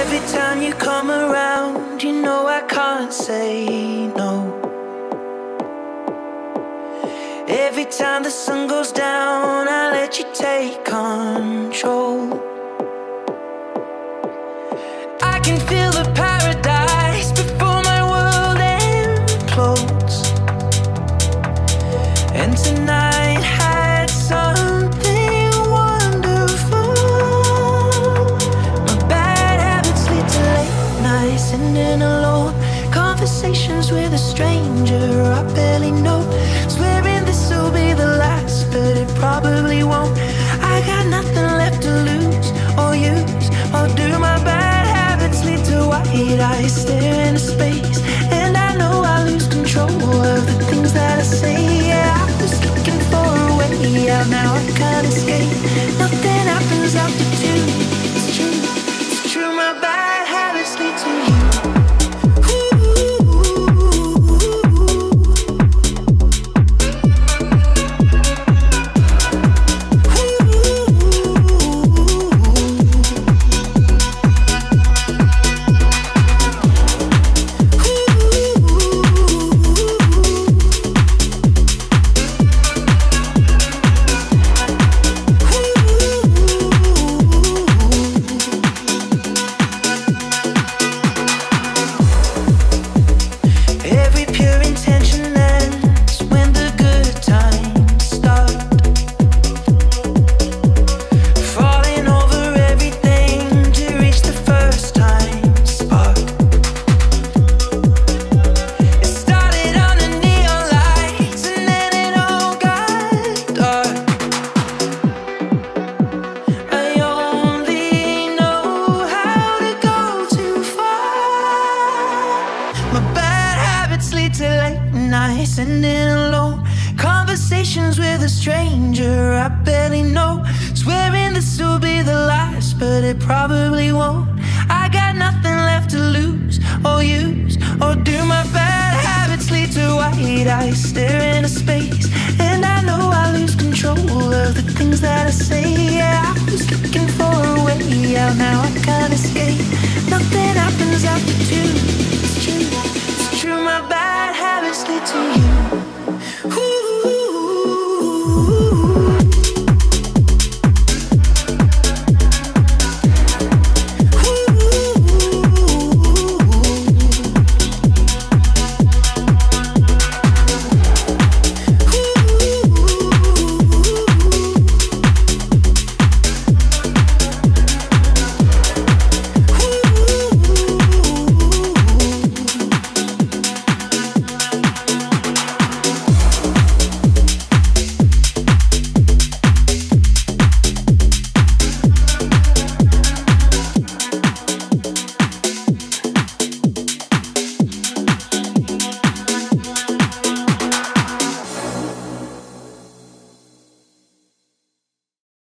Every time you come around, you know I can't say no. Every time the sun goes down, I let you take control. I can feel the paradise before my world implodes. And tonight had something wonderful. My bad habits lead to late nights, sitting alone, conversations with a stranger I barely know. Swearing this will be the last, but it probably won't. I got nothing left to lose or use or do. My bad habits lead to white eyes stare into space, and I know I lose control of the things that I say. Yeah, I was looking for a way out, now I can't escape. Nothing happens after two. It's true, it's true. My bad habits lead to you. Sitting alone, conversations with a stranger I barely know. Swearing this will be the last, but it probably won't. I got nothing left to lose or use or do. My bad habits lead to white eyes stare into space, and I know I lose control of the things that I say. Yeah, I was looking for a way out, now I can't escape. Nothing happens after two. It's true, it's true. My bad habits lead to you.